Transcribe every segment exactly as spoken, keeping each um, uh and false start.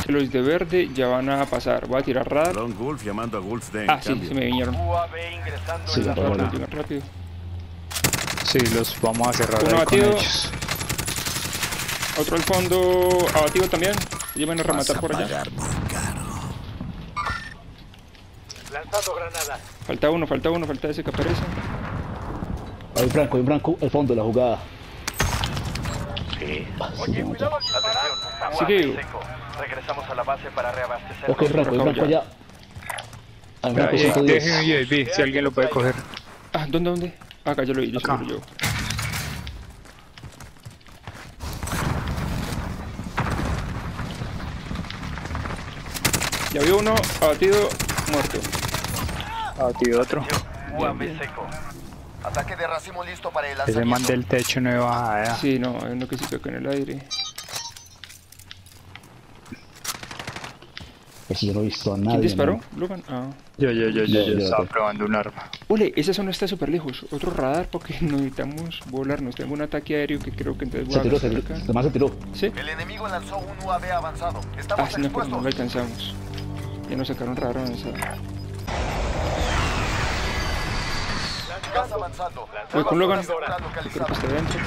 Los de verde ya van a pasar. Voy a tirar radar. Lone Wolf llamando a Wolf's Den. Ah, sí, Cambio. se me vinieron. U A V ingresando Sí, en la por zona. Llegan rápido. Sí, los vamos a cerrar Uno ahí con batido. ellos. Otro al fondo abatido también. Llevan a Vas rematar a por allá. pagar muy caro. Lanzando granada. Falta uno, falta uno, falta ese que aparece. Hay un Franco, hay un Franco al fondo de la jugada. Sí. Ah, sí, Oye, se nota. cuidado al disparar. Así que- seco. Regresamos a la base para reabastecer. Ok, Franco, hay un Franco allá. Hay un Franco Ahí, ciento diez. déjenme U A V, si alguien lo puede coger. Ah, ¿dónde, dónde? Ah, acá yo lo vi, yo Acá. se lo llevo. Ya vi uno, abatido, muerto. Abatido otro. U A V seco. Ataque de racimo listo para el Ese lanzamiento. man del techo no iba a... Sí, no, hay uno que se quedó en el aire. Pues yo no he visto a ¿Quién nadie. disparó? ¿no? ¿Logan? Ah. Yo, yo, yo, yo, Yo, yo yo, estaba yo. probando un arma. Ole, esa zona está súper lejos. Otro radar porque necesitamos volarnos. Tengo un ataque aéreo que creo que entonces voy Se a tiró, se gastar tiró. acá. Además se tiró. ¿Sí? El enemigo lanzó un U A V avanzado. Ah, Estamos sí, no, pero no expuestos. lo alcanzamos. Ya nos sacaron radar avanzado. Gas avanzando. Voy con Logan. Seguridad Creo que localizada. está dentro.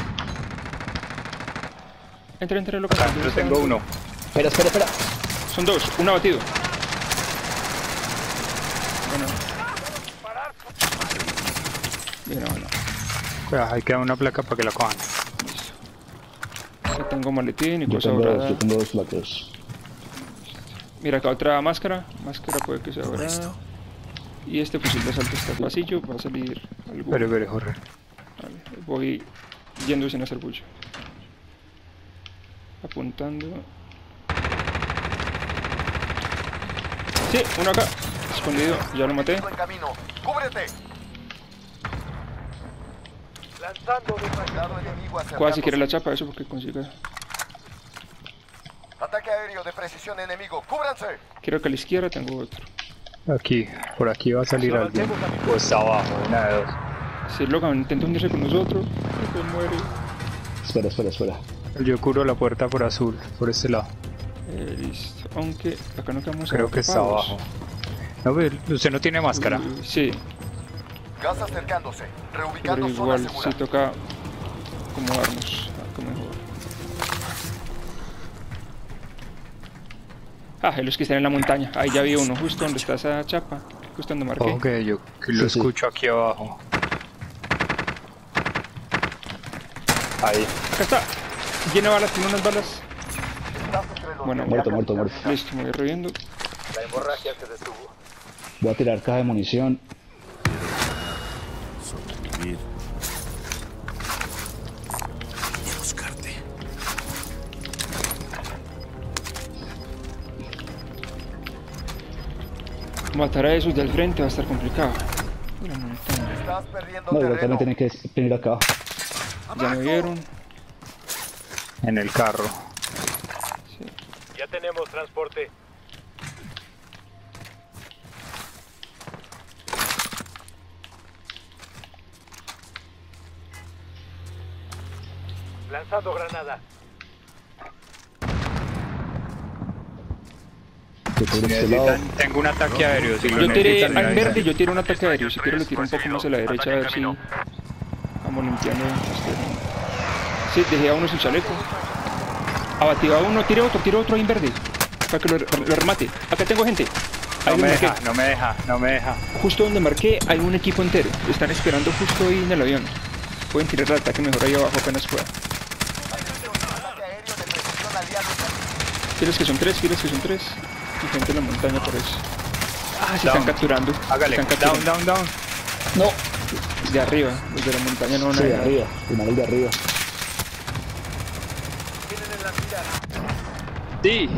Entra, entra, Logan. Acá, yo tengo uno. Espera, espera, espera. Son dos, uno abatido. Bueno. Bien, bueno. Cuidado, ahí queda una placa para que la cojan. Ya tengo maletín y Yo cosa tengo dorada. dos, yo tengo dos placas. Mira acá otra máscara. Máscara puede que sea dorada. Y este fusil de asalto está pasillo. Va a salir algo. Espere, espere, Jorge. Vale, voy yendo sin hacer bullo. Apuntando. Sí, uno acá. Escondido. Ya lo maté. En camino. ¡Cúbrete! Lanzando de soldado enemigo acercándose. Cuál si quiere la chapa, eso porque consiga. Ataque aéreo de precisión enemigo. ¡Cúbranse! Quiero que a la izquierda tengo otro. Aquí, por aquí va a salir alguien. O está abajo, una de dos. Si Logan intenta unirse con nosotros, pues muere. Espera, espera, espera. Yo cubro la puerta por azul, por este lado. Eh, listo. Aunque acá no quedamos Creo que está atrapados. abajo. No, ve, usted no tiene máscara. Uh, sí, Gas acercándose. pero Reubicando zona igual segura. sí toca acomodarnos. Acá mejor. Ah, y los que están en la montaña. Ahí ya vi uno, justo donde está esa chapa. Justo donde marqué. Ok, yo que lo Sí, sí. escucho aquí abajo. Ahí. Acá está. Llena de balas, tiene unas balas. Estás entre los Bueno, Muerto, muerto, muerto. listo, me voy reviendo. La hemorragia se detuvo. Voy a tirar caja de munición. Sobrevivir. Voy a buscarte. Matar a esos del frente va a estar complicado. La montaña. Estás perdiendo No, igual terreno. también tienen que venir acá. Ya me vieron. En el carro. Ya tenemos transporte. Lanzando granada. Que por Si este lado. necesitan, tengo un ataque aéreo. Si lo Yo tiré necesitan, me al avisan. verde, yo tiré un ataque aéreo. Si quiero lo tiro un poco más a la derecha a ver si vamos limpiando este. Sí, dejé a uno sin chaleco. Abatido a uno, tire otro, tire otro ahí en verde. Para que lo, lo remate. Acá tengo gente. No Ahí me lo marqué. deja, no me deja, no me deja. Justo donde marqué hay un equipo entero. Están esperando justo ahí en el avión. Pueden tirar el ataque mejor ahí abajo apenas puedan. Ataque aéreo de precisión aliado. Files que son tres, files que son tres. Y gente en la montaña por eso. Ah, se Down. están capturando. Hágale, Están down, capturando. down, down. No. De arriba, los de la montaña no van a Sí, de dejar. arriba. El manual de arriba. Tienen en la mira. Sí.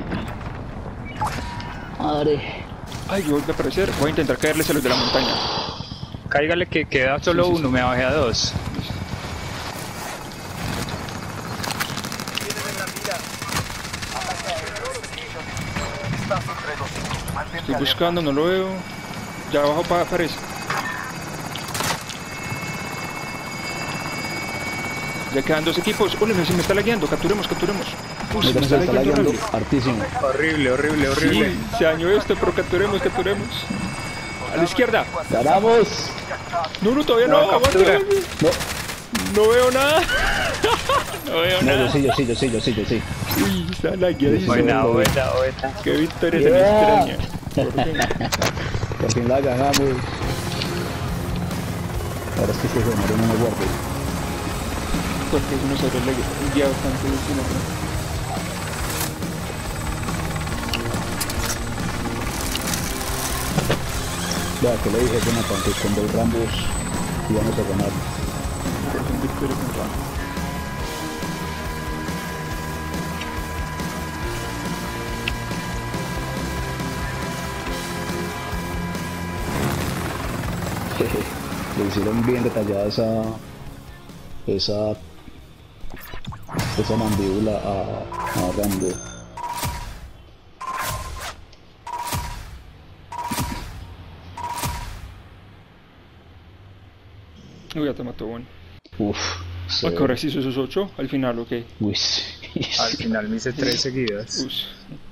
Madre. Ay, yo voy a aparecer. Voy a intentar caerles a los de la montaña. Cáigale que queda solo Sí, sí, uno, sí. me bajé a dos. Tienen en la mira. Ataque aéreo de precisión. Estás entre los cinco. Mantente Estoy alerta. buscando, no lo veo. Ya abajo pa aparece. Ya quedan dos equipos. Ole, se me está lagueando. Capturemos, capturemos. Uy, Mira, me se está está lagueando lagueando horrible. hartísimo. Horrible, horrible, horrible. Sí, se dañó esto, pero capturemos, capturemos. A la izquierda. ¡Ganamos! No, no, todavía no. No, aguanta, captura. aguanta. No, No veo nada. No veo no, yo nada. sí, yo sí, yo sí, yo sí, yo sí. Uy, está lagueadísimo. Buena, buena, buena. Qué victoria Yeah. tan extraña. ¿Por qué? Por fin la ganamos. Ahora es que se genera no me guarde. Porque uno se ve guiado tanto de encima. Ya, que le dije, Jonathan, que con dos Rambos íbamos a ganar. Por fin victoria con Rambo. Le hicieron bien detallada esa esa esa mandíbula a, a Rambo. Uy, ya te mató, bueno. Uf, sí. ¿A qué hora se hizo esos ocho? Al final, ok. Uy, sí. Al final me hice tres seguidas. Uy.